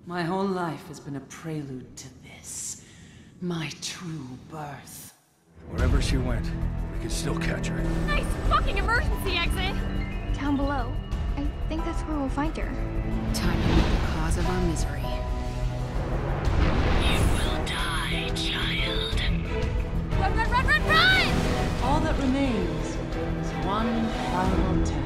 My whole life has been a prelude to this. My true birth. Wherever she went, we could still catch her. Nice fucking emergency exit! Down below. I think that's where we'll find her. Time to meet the cause of our misery. You will die, child. Run, run, run, run, run! All that remains is one final test.